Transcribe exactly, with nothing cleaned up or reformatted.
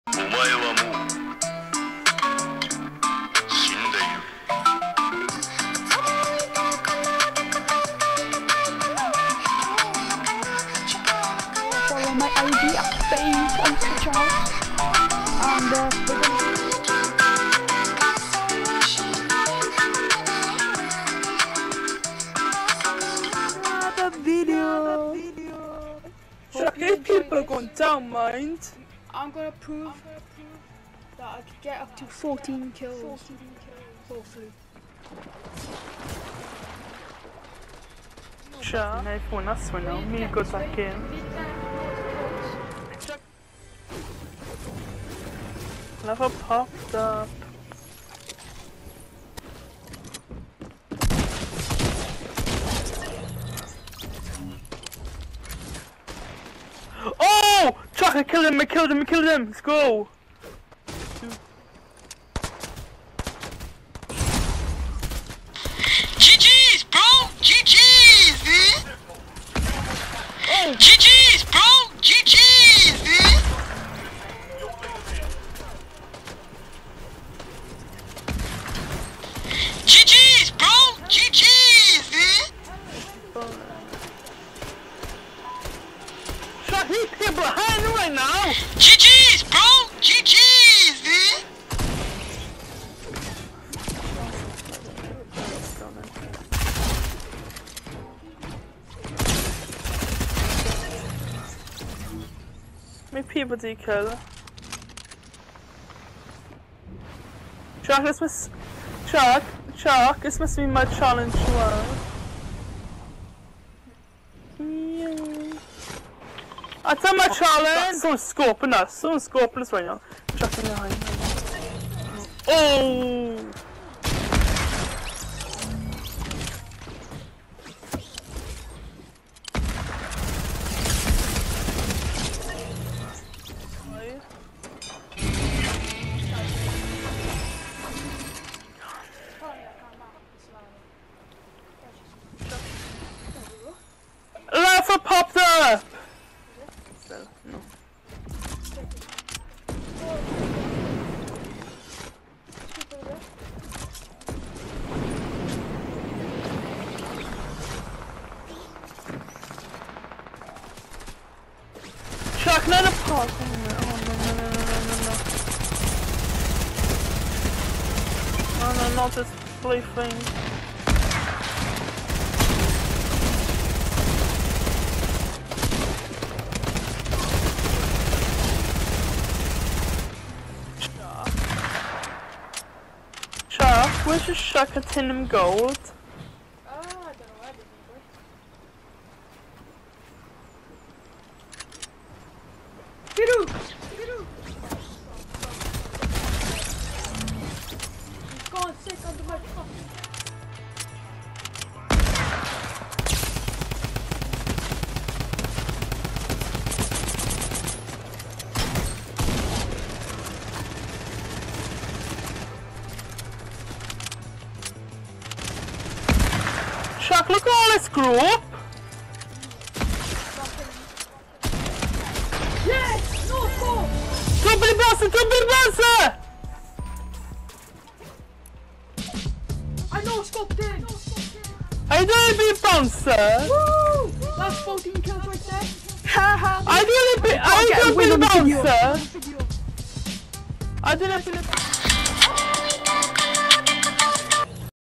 お前はもう死んでいる。 Follow my I D at face and switch out. And uh, we're gonna another video. Chuck, if people go down, mind. I'm gonna prove that I could get up to fourteen kills. Hopefully. Chuck, nej, får nästan nu. Me go back in. Never popped up. Oh! Chuck, I killed him, I killed him, I killed him! Let's go! G G's, bro! G G's, eh? Oh! G G's, bro! G G's, eh? G G's, bro! G G's, eh? Chuck, he's here behind you right now! G G's, bro! G G's, eh? Make people do kill. Chuck, this must. Chuck, Chuck, this must be my challenge one. Yeah. I done my challenge! Someone's scoping us. Someone's scoping us right now. Chuck in behind. Oh! Lava popped up! Still, no. Chuck, not a pop! Oh no, no, no, no, no, no, no. No, no, not this play thing. Chuck, where's your Chuck at Tinham Gold? Oh, I don't know where this is going. Firu! Firu! He's gone sick under my cup. Chuck, look at all this group! Yes! No score! Dubbel bouncer, double bouncer! I know scoped in! I do be bouncer! Woo! That's fourteen kills right there. Haha! I do be I Get a do win be on the video. bouncer! Video. I didn't